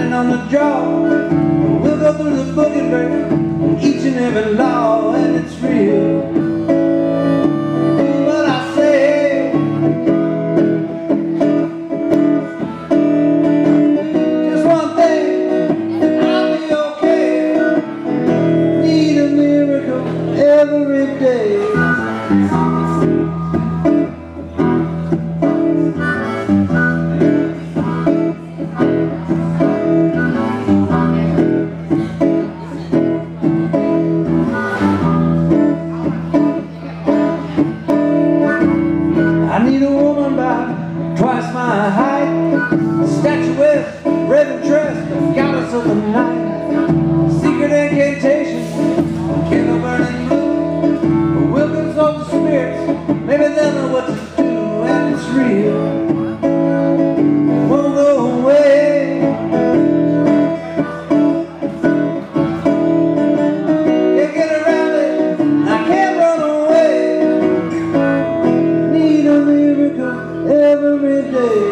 writing on the jaw. We'll go through the book and break each and every law, and it's real. What I say, just one thing, I'll be okay. Need a miracle every day. I need a woman about twice my height, statuesque, red and dressed, the goddess of the night. Secret incantation, kindle burning blue. We'll consult the spirits, maybe they'll know what to do, and it's real. Won't go away. Can't get around it, I can't run away. Need a miracle every day.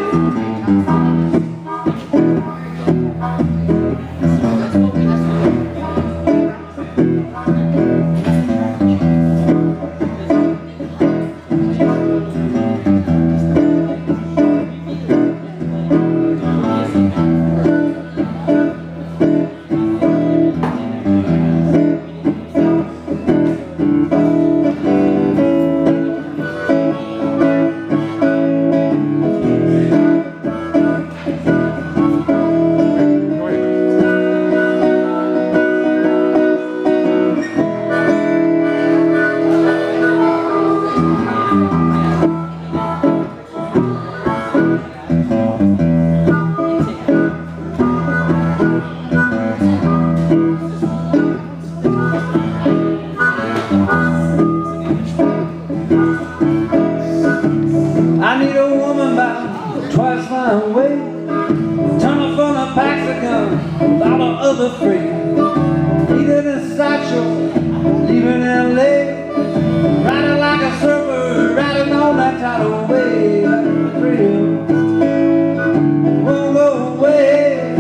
I need a woman about twice my weight, tunnel full of packs of guns without no other freight. Needed a sideshow, leaving L.A., riding like a surfer, riding on that tidal wave. Like a thrill, won't go away.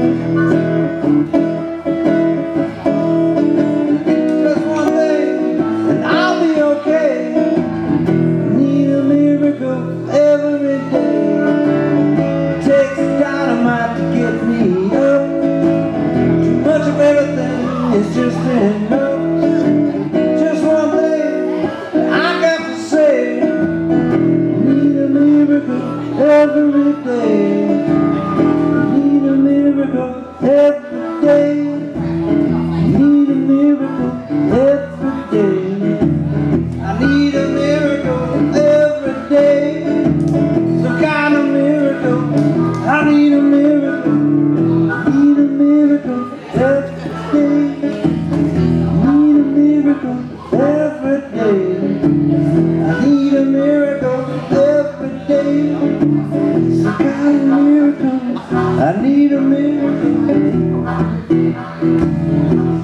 Just one thing, and I'll be okay. Need a miracle every day. Takes dynamite to get me up. Too much of everything is just enough. Just one thing I got to say. Need a miracle every day. Need a miracle every day. Need a miracle every day. I need a miracle every day. Some kind of miracle. I need a miracle. Need a miracle every day. Need a miracle every day. I need a miracle every day. Some kind of miracle. I need a miracle.